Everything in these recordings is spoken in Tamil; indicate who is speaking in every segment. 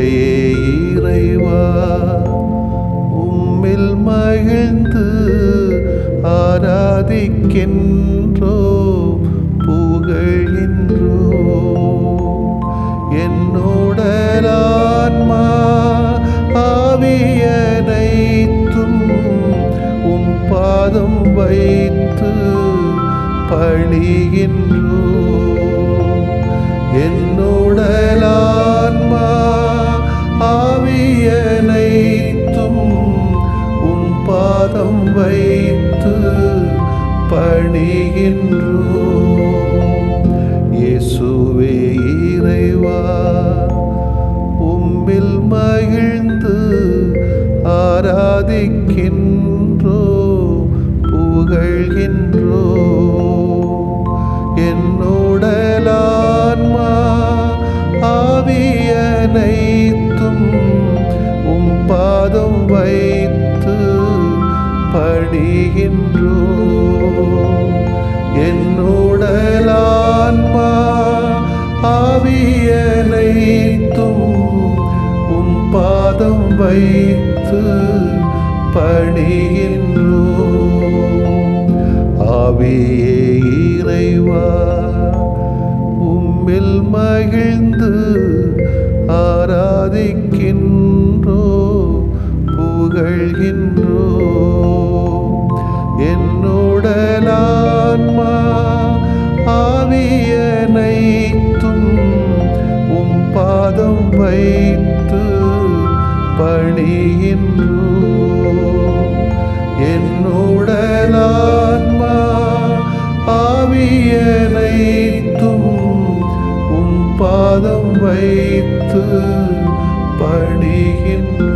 Speaker 1: இறைவா உம்மில் மகிழ்ந்து ஆராதிக்கின்றோ புகழ்கின்றோ என்னுடலான்மா ஆவியனைத்தும் உம் பாதம் வைத்து பணிகின்றோ என்னுடலான்மா ஆவியனைத்தும் உம் பாதம் வைத்து பணிகின்றோ இயேசுவே இறைவா உம்மில் மகிழ்ந்து ஆராதிக்கின்றோ புகழ்கின்றோ என்னுடலான்மா ஆவியனைத்தும் உம் பாதம் வைத்து பணிகின்றோ என்னுடலான்மா ஆவியனைத்தும் உம் பாதம் வைத்து பணிகின்றோ ஆவியே இறைவா உம்மில் மகிழ்ந்து ஆராதிக்கின்றோ புகழ்கின்றோ என்னுடலான்மா ஆவியனைத்தும் உம் பாதம் வைத்து பணிகின்றோ என்னுடலான்மா ஆவியனைத்தும் உம் பாதம் வைத்து பணிகின்றோ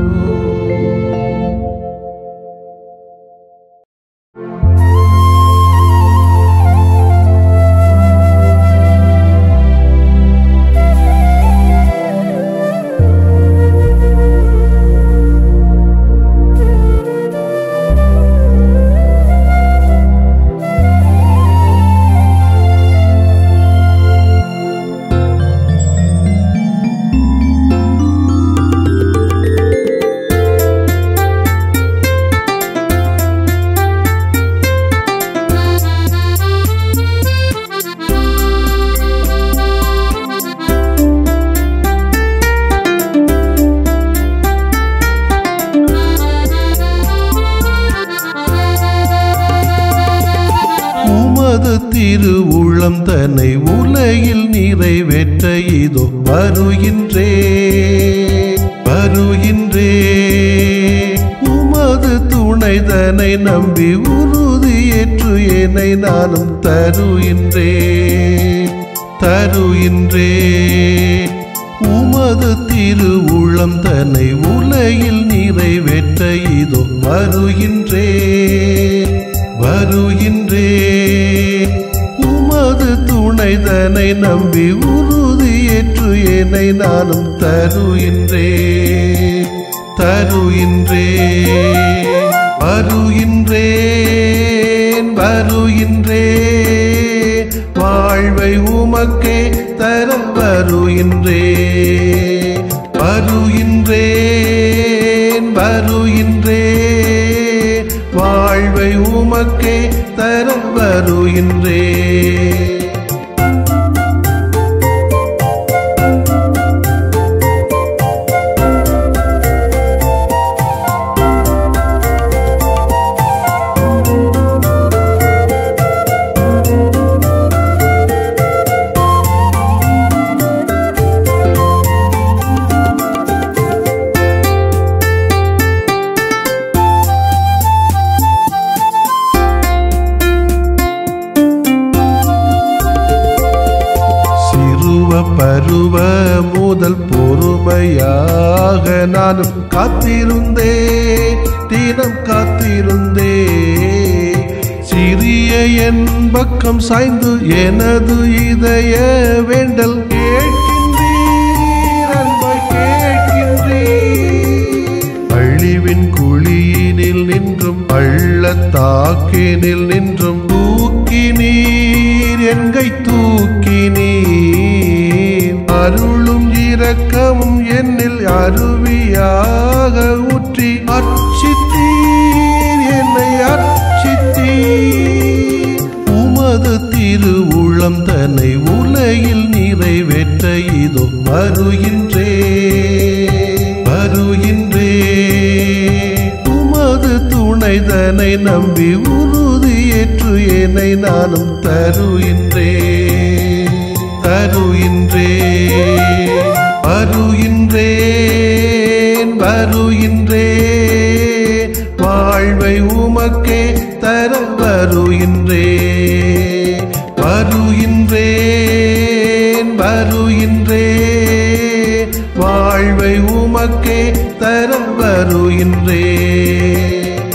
Speaker 1: திருவுளம் தன்னை உலகில் நிறைவேற்ற இதோ வருகின்றேன் உமது துணைதனை நம்பி உறுதியேற்று என்னை நானும் தருகின்றேன் உமது திருவுளம் தன்னை உலகில் நிறைவேற்ற இதோ வருகின்றேன் உமது துணைதனை நம்பி உறுதியேற்று என்னை நானும் வருகின்றேன் வாழ்வை உமக்கே தர வருகின்றேன் வாழ்வை உமக்கே தர வருகின்றேன் பருவ முதல் பொறுமையாக நானும் தினம் காத்திருந்தேன் சிறிய என் பக்கம் சாய்ந்து எனது இதய வேண்டல் அழிவின் குழியினில் நின்றும் பள்ளத்தாக்கினில் நின்றும் தூக்கி நீர் என்கை தூக்கி நீர் அருளும் இரக்கமும் என்னில் திருவுளம் தன்னை உலகில் நிறைவேற்ற இதோ வருகின்றே உமது துணைதனை நம்பி உறுதியேற்று என்னை நானும் வருகின்றேன் வாழ்வை உமக்கே தர வருகின்றேன் வாழ்வை உமக்கே தர வருகின்றேன்.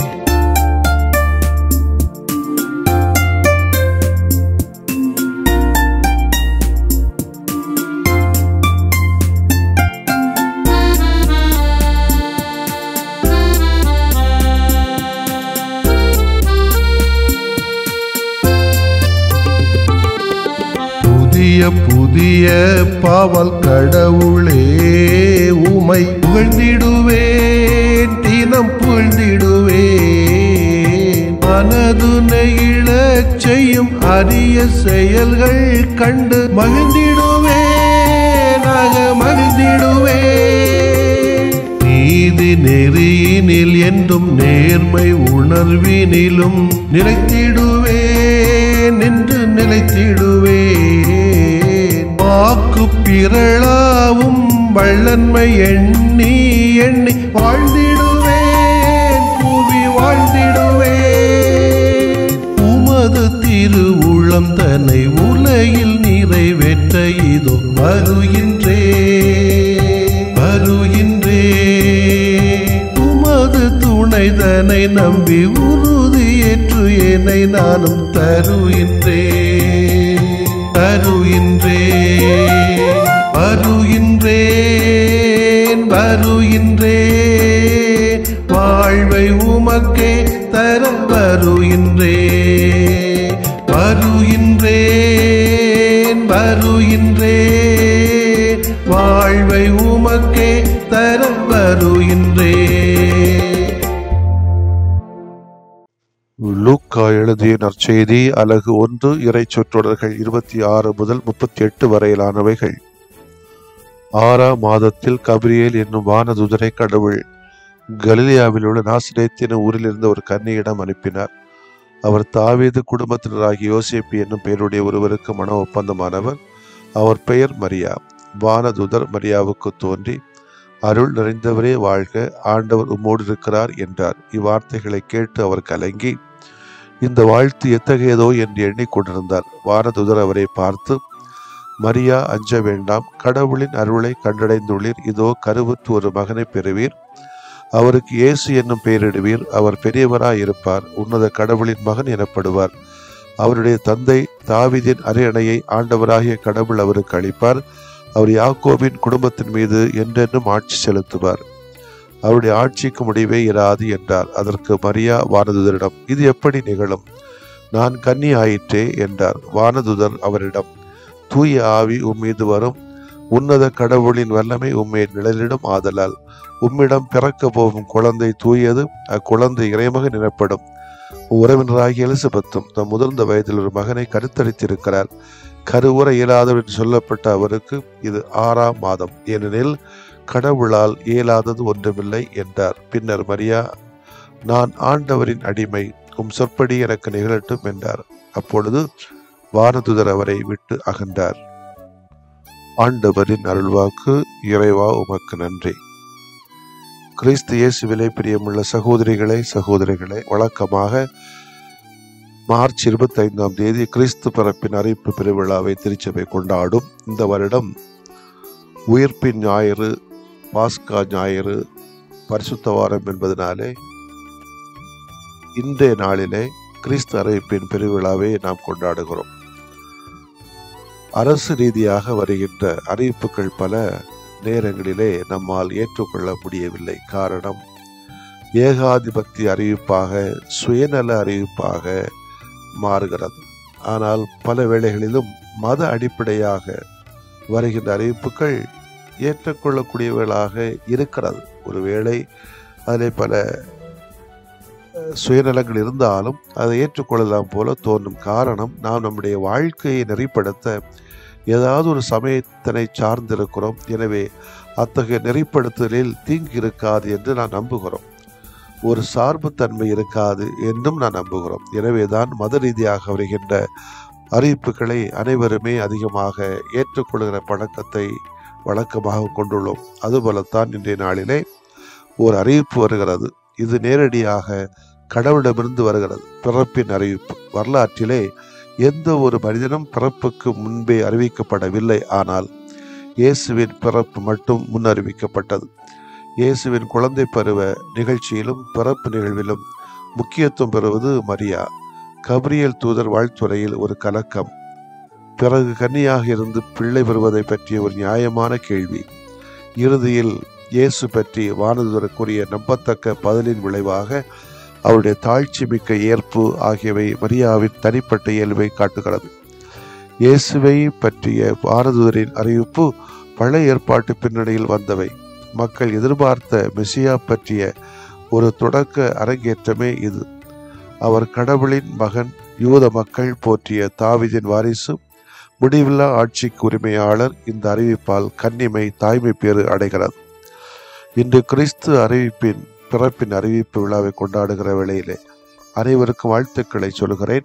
Speaker 1: புதிய பாவல் கடவுளே உமை புகழ்ந்திடுவேன், தினம் புகழ்ந்திடுவேன். மனது நெகிழச் செய்யும் அரிய செயல்கள் கண்டு மகிழ்ந்திடுவேன், மகிழ்ந்திடுவேன். நீதி நெறியினில் என்றும் நேர்மை உணர்வினிலும் நிலைத்திடுவேன் என்று நிலைத்திடுவேன். வாக்கு பிறளாவும் வள்ளன்மை எண்ணி எண்ணி வாழ்ந்திடுவேன், புவி வாழ்ந்திடுவேன். உமது திருவுளம் தன்னை உலகில் நிறைவேற்ற இதோ வருகின்றேன். உமது துணைதனை நம்பி உறுதியேற்று என்னை நானும் வருகின்றேன் வாழ்வை உமக்கே தர வருகின்றேன் வாழ்வை உமக்கே தர வருகின்றேன்.
Speaker 2: லூக்கா எழுதிய நற்செய்தி அலகு 1 இறை சொற்றொடர்கள் 26 முதல் 38 வரையிலானவைகள். 6ஆம் மாதத்தில் கபிரியேல் என்னும் வானதூதரை கடவுள் கலிலேயாவில் உள்ள நாசரேத் எனும் ஊரிலிருந்து ஒரு கன்னியிடம் அனுப்பினார். அவர் தாவீது குடும்பத்தினராகிய யோசேப்பு என்னும் பெயருடைய ஒருவருக்கு மன ஒப்பந்தமானவர். அவர் பெயர் மரியா. வானதூதர் மரியாவுக்கு தோன்றி, அருள் நிறைந்தவரே வாழ்க, ஆண்டவர் உம்மோடு இருக்கிறார் என்றார். இவ்வார்த்தைகளை கேட்டு அவர் கலங்கி இந்த வாழ்த்து எத்தகையதோ என்று எண்ணிக்கொண்டிருந்தார். வானதூதர் அவரை பார்த்து, மரியா, அஞ்ச வேண்டாம், கடவுளின் அருளை கண்டடைந்துள்ளீர். இதோ கருவுற்று ஒரு மகனை பெறுவீர், அவருக்கு இயேசு என்னும் பெயரிடுவீர். அவர் பெரியவராய் இருப்பார், உன்னத கடவுளின் மகன் எனப்படுவார். அவருடைய தந்தை தாவீதின் அரியணையை ஆண்டவராகிய கடவுள் அவருக்கு அளிப்பார். அவர் யாக்கோபின் குடும்பத்தின் மீது என்றென்றும் ஆட்சி செலுத்துவார். அவருடைய ஆட்சிக்கு முடிவே இராது என்றார். அதற்கு மரியா வானதுதரிடம், இது எப்படி நிகழும்? நான் கன்னி ஆயிற்றே என்றார். வானதுதர் அவரிடம், தூய ஆவி உம்மீது வரும், உன்னத கடவுளின் வல்லமை உம்மேல் நிழலிடும். ஆதலால் உம்மிடம் பிறக்க போகும் குழந்தை தூயது, அக்குழந்தை இறைமகன் எனப்படும். உறவினராகிய எலிசபெத்தும் தம் முதிர்ந்த வயதில் ஒரு மகனை கருத்தரித்திருக்கிறார். கருவுற இயலாதவர் என்று சொல்லப்பட்ட அவருக்கு இது 6ஆம் மாதம், ஏனெனில் கடவுளால் இயலாதது ஒன்றுமில்லை என்றார். பின்னர் மரியா, நான் ஆண்டவரின் அடிமை, உம் சொற்படி எனக்கு நிகழட்டும் என்றார். அப்பொழுது வானதுதர் அவரை விட்டு அகன்றார். ஆண்டவரின் அருள்வாக்கு. இறைவா உமக்கு நன்றி. கிறிஸ்து இயேசுவிலே பிரியமுள்ள சகோதரிகளே, வழக்கமாக மார்ச் 25ஆம் தேதி கிறிஸ்து பிறப்பின் அறிவிப்பு பெருவிழாவை திருச்சபை கொண்டாடும். இந்த வருடம் உயிர்ப்பின் ஞாயிறு, பாஸ்கா ஞாயிறு, பரிசுத்த வாரம் என்பதனாலே இன்றைய நாளிலே கிறிஸ்து அறிவிப்பின் பெருவிழாவை நாம் கொண்டாடுகிறோம். அரசு ரீதியாக வருகின்ற அறிவிப்புகள் பல நேரங்களிலே நம்மால் ஏற்றுக்கொள்ள முடியவில்லை. காரணம், ஏகாதிபத்திய அறிவிப்பாக, சுயநல அறிவிப்பாக மாறுகிறது. ஆனால் பல வேளைகளிலும் மத அடிப்படையாக வருகின்ற அறிவிப்புகள் ஏற்றுக்கொள்ளக்கூடியவர்களாக இருக்கிறது. ஒருவேளை அதில் பல சுயநலங்கள் இருந்தாலும் அதை ஏற்றுக்கொள்ளலாம் போல தோன்றும். காரணம், நாம் நம்முடைய வாழ்க்கையை நெறிப்படுத்த ஏதாவது ஒரு சமயத்தினை சார்ந்திருக்கிறோம். எனவே அத்தகைய நெறிப்படுத்தலில் தீங்கு இருக்காது என்று நான் நம்புகிறோம். ஒரு சார்புத்தன்மை இருக்காது என்றும் நான் நம்புகிறோம். எனவேதான் மத ரீதியாக வருகின்ற அறிவிப்புகளை அனைவருமே அதிகமாக ஏற்றுக்கொள்கிற பழக்கத்தை வழக்கமாக கொண்டுள்ளோம். அதுபோலத்தான் இன்றைய நாளிலே ஒரு அறிவிப்பு வருகிறது. இது நேரடியாக கடவுளிடமிருந்து வருகிறது. பிறப்பின் அறிவிப்பு. வரலாற்றிலே எந்த ஒரு மனிதனும் பிறப்புக்கு முன்பே அறிவிக்கப்படவில்லை. ஆனால் இயேசுவின் பிறப்பு மட்டும் முன் அறிவிக்கப்பட்டது. இயேசுவின் குழந்தை பருவ நிகழ்ச்சியிலும் பிறப்பு நிகழ்விலும் முக்கியத்துவம் பெறுவது மரியா. கபிரியேல் தூதர் வாழ்த்துறையில் ஒரு கலக்கம், பிறகு கன்னியாக இருந்து பிள்ளை பெறுவதை பற்றிய ஒரு நியாயமான கேள்வி, இறுதியில் இயேசு பற்றி வானதூதர் கூறிய நம்பத்தக்க பதிலின் விளைவாக அவருடைய தாழ்ச்சி மிக்க ஏற்பு ஆகியவை மரியாவின் தனிப்பட்ட இயல்பை காட்டுகிறது. இயேசுவை பற்றிய வானதூதரின் அறிவிப்பு பழைய ஏற்பாட்டு பின்னணியில் வந்தவை. மக்கள் எதிர்பார்த்த மெசியா பற்றிய ஒரு தொடக்க அரங்கேற்றமே இது. அவர் கடவுளின் மகன், யூத மக்கள் போற்றிய தாவீதின் வாரிசு, முடிவில்லா ஆட்சிக்கு உரிமையாளர். இந்த அறிவிப்பால் கன்னிமை தாய்மை பேறு அடைகிறது. இன்று கிறிஸ்து பிறப்பின் அறிவிப்பு விழாவை கொண்டாடுகிற வேளையிலே அனைவருக்கும் வாழ்த்துக்களை சொல்கிறேன்.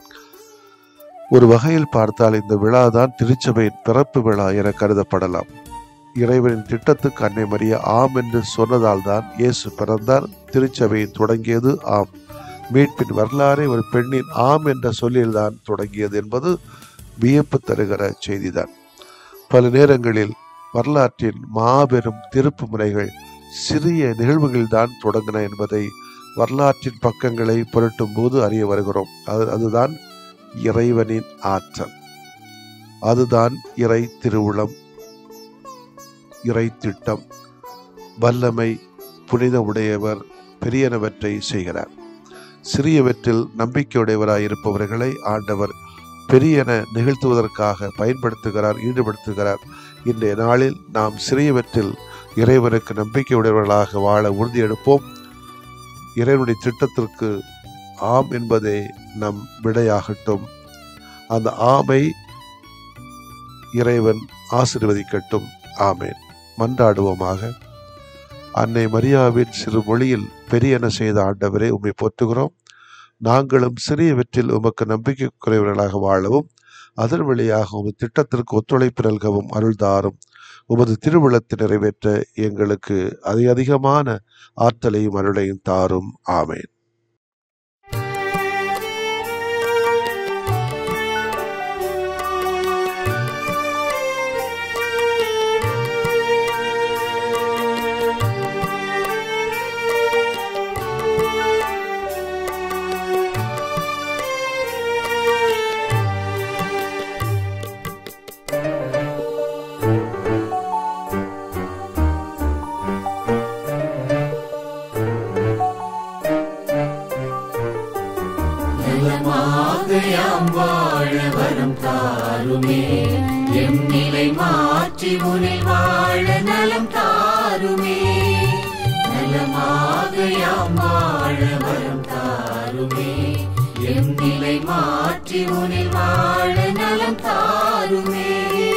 Speaker 2: ஒரு வகையில் பார்த்தால் இந்த விழாதான் திருச்சபையின் பிறப்பு விழா என கருதப்படலாம். இறைவனின் திட்டத்துக்கு அன்னை மரியா ஆம் என்று சொன்னதால் தான் இயேசு பிறந்தார். திருச்சபையின் தொடங்கியது ஆம். மீட்பின் வரலாறு ஒரு பெண்ணின் ஆம் என்ற சொல்லில்தான் தொடங்கியது என்பது வியப்பு தருகிற செய்திதான். பல நேரங்களில் வரலாற்றின் மாபெரும் திருப்பு முறைகள் சிறிய நிகழ்வுகள்தான் தொடங்கின என்பதை வரலாற்றின் பக்கங்களை புரட்டும் போது அறிய வருகிறோம். அதுதான் இறைவனின் ஆற்றல், அதுதான் இறை திருவுளம், இறை திட்டம், வல்லமை. புனித உடையவர் பெரியனவற்றை செய்கிறார். சிறியவற்றில் நம்பிக்கையுடையவராய் இருப்பவர்களை ஆண்டவர் பெரியன நிகழ்த்துவதற்காக பயன்படுத்துகிறார், ஈடுபடுத்துகிறார். இன்றைய நாளில் நாம் சிறியவற்றில் இறைவனுக்கு நம்பிக்கையுடையவர்களாக வாழ உறுதியெடுப்போம். இறைவனுடைய திட்டத்திற்கு ஆம் என்பதே நம் விடையாகட்டும். அந்த ஆமை இறைவன் ஆசீர்வதிக்கட்டும். ஆமேன். மன்றாடுவோமாக. அன்னை மரியாவின் சிறு மொழியில் பெரியன செய்த ஆண்டவரே, உம்மை போற்றுகிறோம். நாங்களும் சிறியவற்றில் உமக்கு நம்பிக்கை குறைவர்களாக வாழவும், அதன் வழியாக உமது திட்டத்திற்கு ஒத்துழைப்பு நல்கவும் அருள்தாரும். உமது திருவுளத்தை நிறைவேற்ற எங்களுக்கு அதிகமான ஆற்றலையும் அருளையும் தாரும். ஆமேன்.
Speaker 3: நலமாகையாம் வாழ வரம் தாருமே, எம் நிலை மாற்றி உனில் வாழ நலம் தாருமே. நலமாகையாம் வாழ வரம் தாருமே, எம் நிலை மாற்றி உனில் வாழ நலம் தாருமே.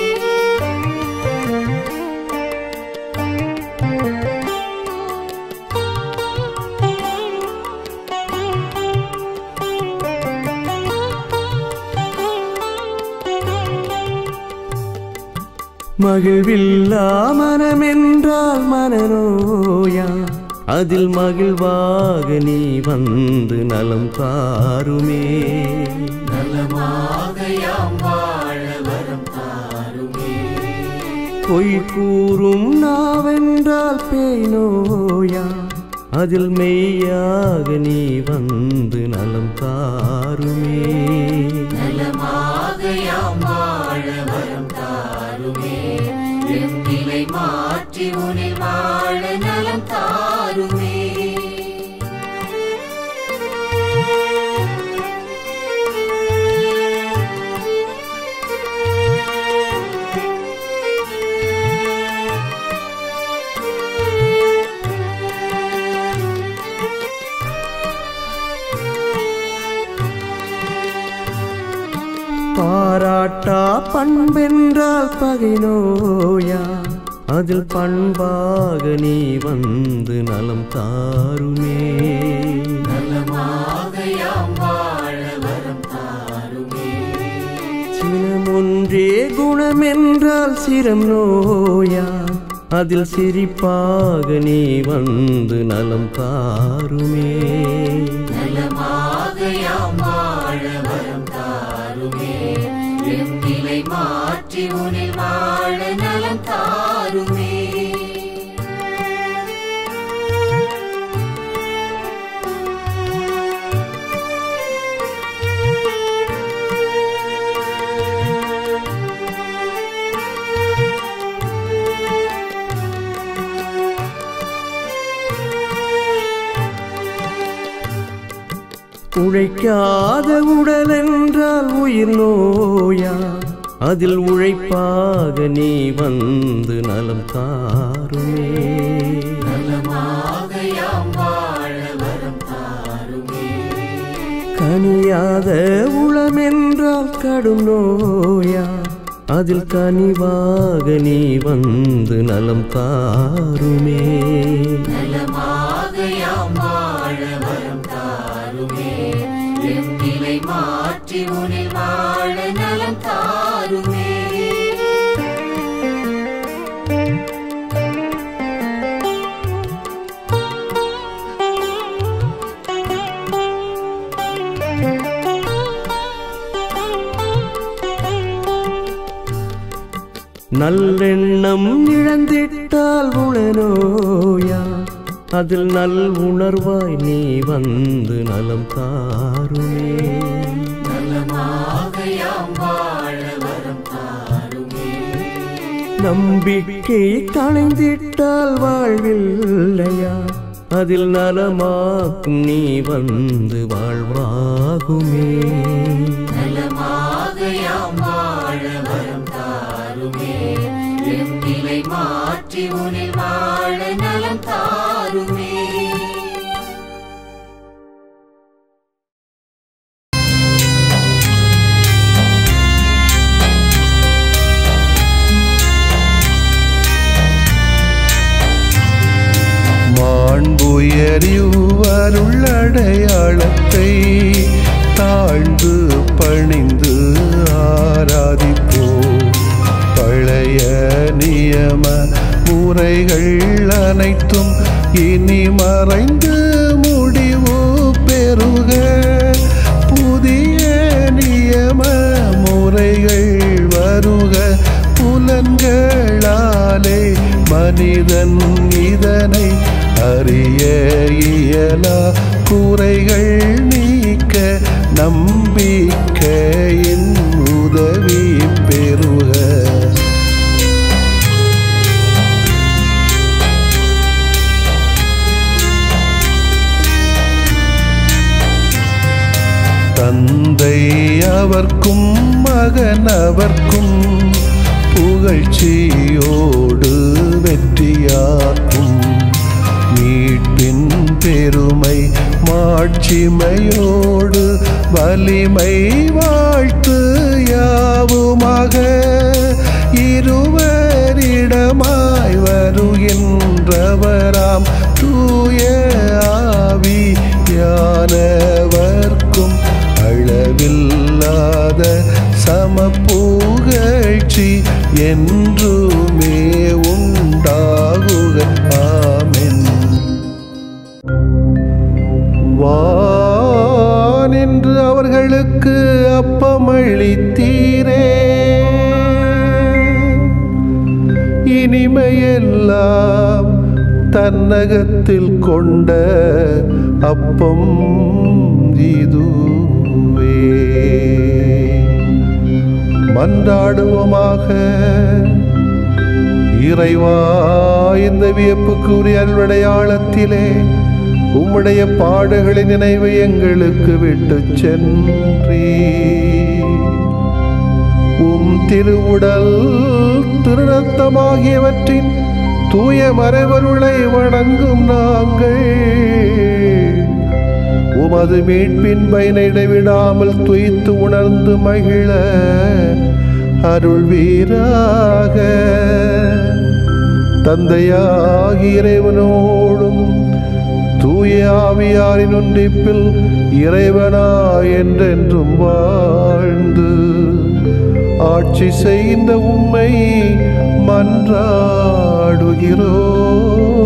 Speaker 4: மகிழ்வில்லா மனமென்றால் மனநோயா, அதில் மகிழ்வாக நீ வந்து நலம் தாருமே.
Speaker 3: நலமாகையாம் வாழ வரம் தாருமே.
Speaker 4: பொய் கூறும் நாவென்றால் பேய் நோயா, அதில் மெய்யாக நீ வந்து நலம் தாருமே.
Speaker 3: நலமாகையாம் வாழ வரம் தாருமே, எம் நிலை மாற்றி உனில் வாழ நலம் தாருமே.
Speaker 4: பண்பென்றால் பகை நோயா அதில் பண்பாக நீ வந்து நலம் தாருமே.
Speaker 3: நலமாக யாம் வாழ வரம் தாருமே.
Speaker 4: சினம் ஒன்றே குணமென்றால் சிரம் நோயா அதில் சிரிப்பாக நீ வந்து நலம் தாருமே.
Speaker 3: நலமாக யாம் வாழ வரம் தாருமே. எம் நிலை மாற்றி உனில் வாழ நலம் தாருமே.
Speaker 4: உழைக்காத உடல் என்றால் உயிர் நோயா அதில் உழைப்பாக நீ வந்து நலம் தாருமே.
Speaker 3: நலமாக யாம் வாழ வரம் தாருமே.
Speaker 4: கனியாத உளமென்றால் கடும் நோயா அதில் கனிவாக நீ வந்து நலம் தாருமே.
Speaker 3: நலமாக யாம் வாழ வரம் தாருமே. எம் நிலை மாற்றி உனில் வாழ நலம் தாருமே.
Speaker 4: நல்லெண்ணம் இழந்திட்டால் உளநோயா அதில் நல் உணர்வாய் நீ வந்து நலம் தாருமே.
Speaker 3: நலமாக யாம் வாழ வரம் தாருமே.
Speaker 4: நம்பிக்கை களைந்திட்டால் வாழ்வில்லையா அதில் நலமாக்கும் நீ வந்து வாழ்வாகுமே.
Speaker 3: நலமாக யாம் வாழ வரம் தாருமே. எம் நிலை மாற்றி உனில் வாழ நலம் தாருமே.
Speaker 1: மாண்புயரிவருள்ளடையாளத்தை தாழ்ந்து பணிந்து ஆராதிப்போம். பழைய நியம முறைகள் அனைத்தும் இனி மறைந்து முடிவு பெறுக. புதிய நியம முறைகள் வருக. புலன்களாலே மனிதன் இதனை அறிய இயலா. குறைகள் நீக்க நம்பிக்கையின் உதவி பெறுக. தந்தை அவர்க்கும் மகன் அவர்க்கும் புகழ்ச்சியோடு வெற்றியாக்கும். மீட்பின் பெருமை மாட்சிமையோடு வலிமை வாழ்த்து யாவுமாக. இருவரிடமாய் வருகின்றவராம் தூய ஆவியானவர்க்கும் அளவில்லாத சமப்புகழ்ச்சி என்றுமே உண்டாகுக. ஆமென். வானென்று அவர்களுக்கு அப்பமளித்தீரே. இனிமையெல்லாம் தன்னகத்தில் கொண்ட அப்பம் இதுவே. மன்றாடுவோமாக. இறைவா, இந்த வியப்புக்குரிய அருளடையாளத்திலே உம்முடைய பாடுகளின் நினைவை எங்களுக்கு விட்டு சென்றீ. உம் திருவுடல் திருரத்தமாகியவற்றின் தூய மறைபொருளை வணங்கும் நாங்கள் உமது மீட்பின் பயனை இடைவிடாமல் துய்த்து உணர்ந்து மகிழ அருள்வீராக. தந்தையாகி இறைவனோடும் தூய ஆவியாரின் ஒன்றிப்பில் இறைவனா என்றென்றும் வாழ்ந்து ஆட்சி செய்கின்ற உம்மை மன்றாடுகிறோம்.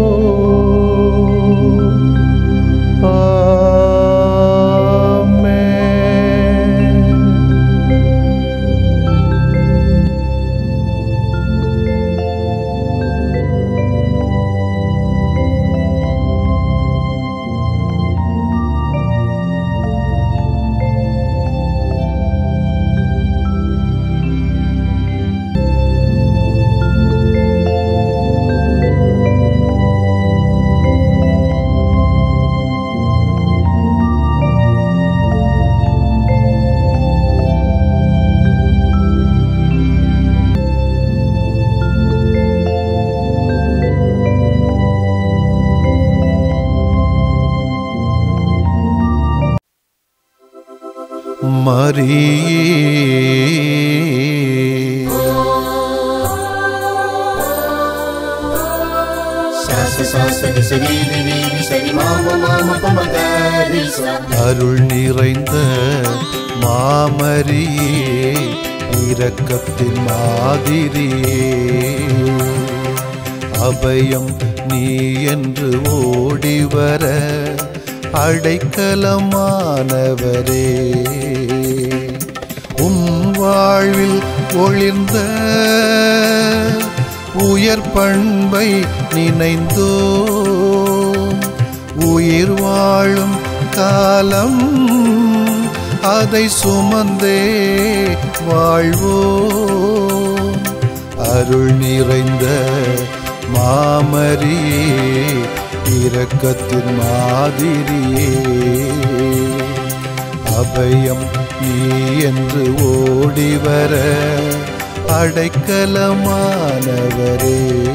Speaker 2: அருள் நிறைந்த மாமரியே, இரக்கத்தின் மாதிரியே, அபயம் நீ என்று ஓடிவர அடைக்கலமானவரே, உம் வாழ்வில் ஒளிர்ந்த உயர் பண்பை நினைந்தோ உயிர் வாழும் காலம் அதை சுமந்தே வாழ்வோம். அருள் நிறைந்த மாமரியே, இரக்கத்தின் மாதிரியே, அபயம் நீ என்று ஓடிவர அடைக்கலமானவரே.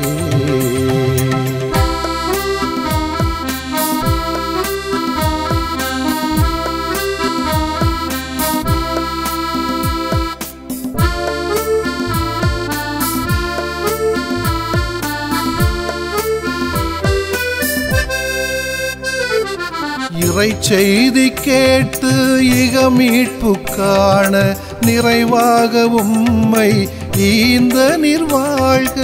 Speaker 2: இறை செய்தி கேட்டு இக மீட்பு காண நிறைவாக உம்மை ஈந்த நிர்வாழ்க.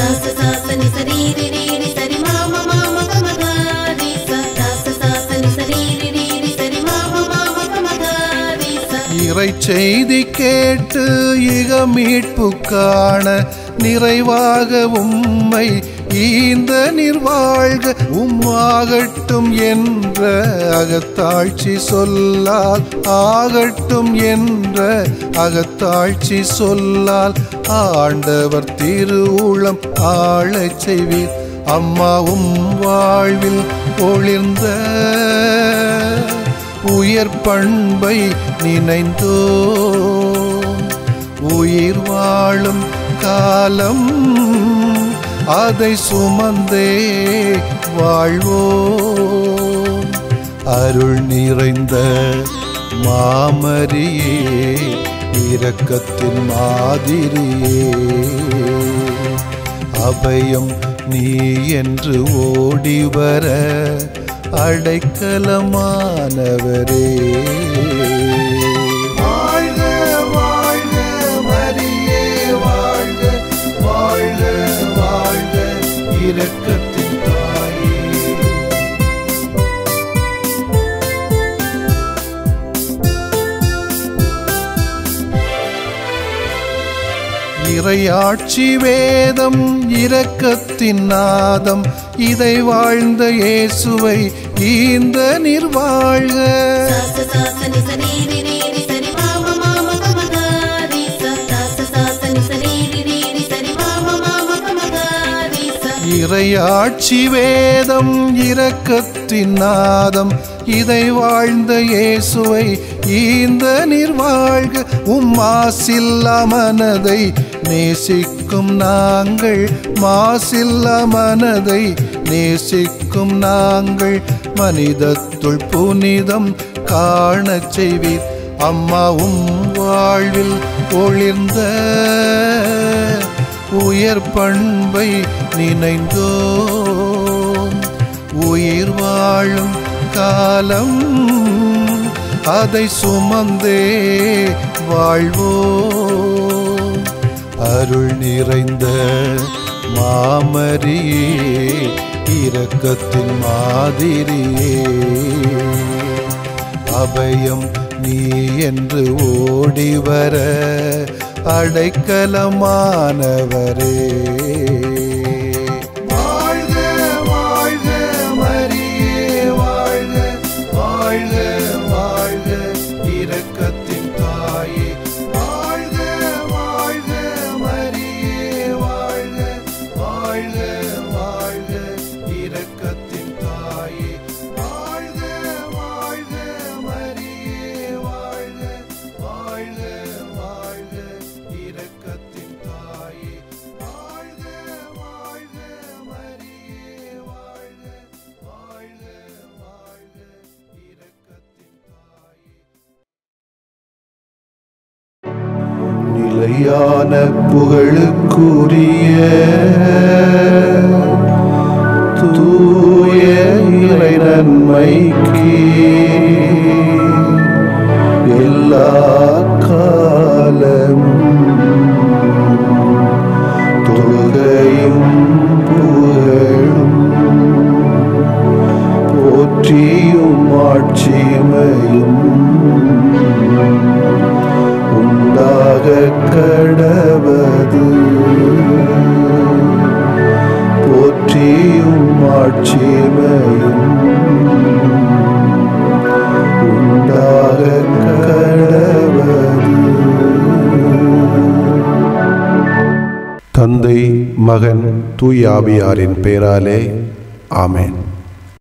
Speaker 2: இறை செய்தி கேட்டு இக மீட்பு காண நிறைவாக உம்மை ஈந்த நிர்வாழ்க. உம்மாகட்டும் என்ற அகத்தாட்சி சொல்லால், ஆகட்டும் என்ற அகத்தாட்சி சொல்லால் ஆண்டவர் திருவுளம் ஆளச் செய்வீர். அம்மாவும் வாழ்வில் ஒளிர்ந்த உயர் பண்பை நினைந்தோ உயிர் வாழும் காலம் அதை சுமந்தே வாழ்வோம். அருள் நிறைந்த மாமரியே, இரக்கத்தின் மாதிரியே, அபயம் நீ என்று ஓடிவர அடைக்கலமானவரே. வாழ்க வாழ்க மரியே, வாழ்க வாழ்க வாழ்க இரக்கத்தின் தாயே. இறையாட்சி வேதம் இரக்கத்தின் நாதம், இதை வாழ்ந்த இயேசுவை ஈந்த நிர்வாழ்க. இறையாட்சி வேதம் இரக்கத்தின் நாதம், இதை வாழ்ந்த இயேசுவை ஈந்த நிர்வாழ்க. மாசில்லா மனதை நேசிக்கும் நாங்கள், மாசில்லா மனதை நேசிக்கும் நாங்கள், மனிதத்துள் புனிதம் காணச் செய்வீர். அம்மாவும் வாழ்வில்
Speaker 1: ஒளிர்ந்த உயர் பண்பை நினைந்தோம். உயிர் வாழும் காலம் அதை சுமந்தே வாழ்வோம். அருள் நிறைந்த மாமரியே, இரக்கத்தின் மாதிரியே, அபயம் நீ என்று ஓடிவர அடைக்கலமானவரே. வாழ்க வாழ்க மரியே, வாழ்க வாழ்க வாழ்க இரக்கத்தின் தாயே. வாழ்க வாழ்க மரியே, வாழ்க வாழ்க வாழ்க இரக்கத்தின் தாயே. வாழ்க வாழ்க மரியே, வாழ்க வாழ்க வாழ்க இரக்கத்தின் தாயே. வாழ்க வாழ்க மரியே, வாழ்க வாழ்க வாழ்க இரக்கத்தின் தாயே. நிலையான புகழுக்குரிய தூய இறை நன்மைக்கு எல்லா காலமும் தொழுகையும் புகழும் போற்றியும் ஆட்சிமையும் உண்டாக கடவது. போற்றியும் ஆட்சிமையும் உண்டாக கடவது. தந்தை, மகன், தூய ஆவியாரின் பெயராலே ஆமென்.